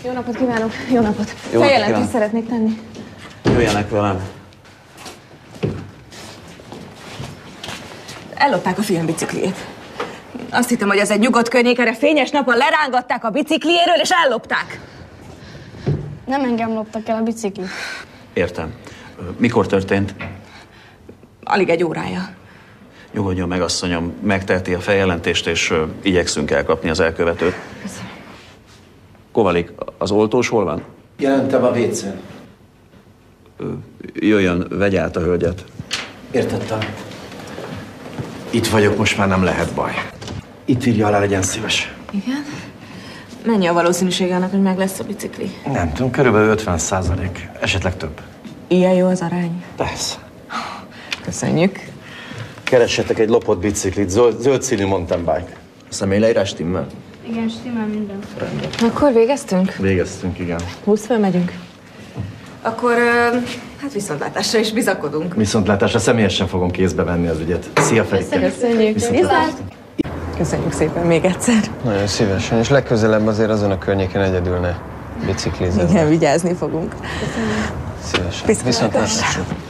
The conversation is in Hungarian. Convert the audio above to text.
Jó napot kívánok! Jó napot! Jó Feljelentést szeretnék tenni. Jöjjenek velem. Ellopták a fiam bicikliét. Azt hittem, hogy ez egy nyugodt környék, erre fényes napon lerángatták a bicikliéről, és ellopták. Nem engem loptak el a biciklit. Értem. Mikor történt? Alig egy órája. Nyugodjon meg, asszonyom, megteheti a feljelentést, és igyekszünk elkapni az elkövetőt. Köszönöm. Kovalik, az oltós hol van? Jelentem a WC-n. Jöjjön, vegye át a hölgyet. Értettem. Itt vagyok, most már nem lehet baj. Itt írja alá, legyen szíves. Igen? Mennyi a valószínűség annak, hogy meg lesz a bicikli? Nem tudom, körülbelül 50%, esetleg több. Ilyen jó az arány. Persze. Köszönjük. Keressetek egy lopott biciklit, zöld színű mountain bike. A személyleírás stimmel? Igen, stimmel minden. Akkor végeztünk? Végeztünk, igen. 20 fölmegyünk. Akkor, hát viszontlátásra is bizakodunk. Viszontlátásra személyesen fogom kézbe venni az ügyet. Szia, Ferike! Köszönjük. Viszontlátásra. Köszönjük szépen még egyszer. Nagyon szívesen, és legközelebb azért azon a környéken egyedül ne biciklizzel. Igen, vigyázni fogunk. Szívesen. Viszontlátásra.